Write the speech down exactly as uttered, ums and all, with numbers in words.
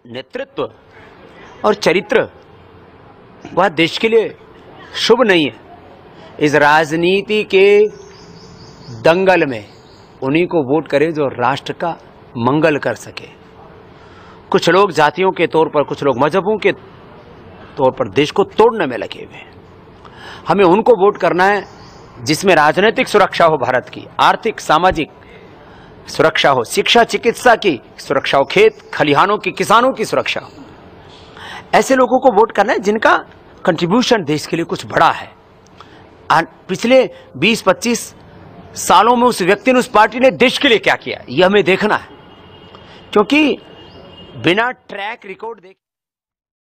नेतृत्व और चरित्र वह देश के लिए शुभ नहीं है। इस राजनीति के दंगल में उन्हीं को वोट करें जो राष्ट्र का मंगल कर सके। कुछ लोग जातियों के तौर पर, कुछ लोग मजहबों के तौर पर देश को तोड़ने में लगे हुए हैं। हमें उनको वोट करना है जिसमें राजनीतिक सुरक्षा हो, भारत की आर्थिक सामाजिक सुरक्षा हो, शिक्षा चिकित्सा की सुरक्षा हो, खेत खलिहानों की, किसानों की सुरक्षा हो। ऐसे लोगों को वोट करना है जिनका कंट्रीब्यूशन देश के लिए कुछ बड़ा है। पिछले बीस पच्चीस सालों में उस व्यक्ति ने, उस पार्टी ने देश के लिए क्या किया, यह हमें देखना है। क्योंकि बिना ट्रैक रिकॉर्ड देख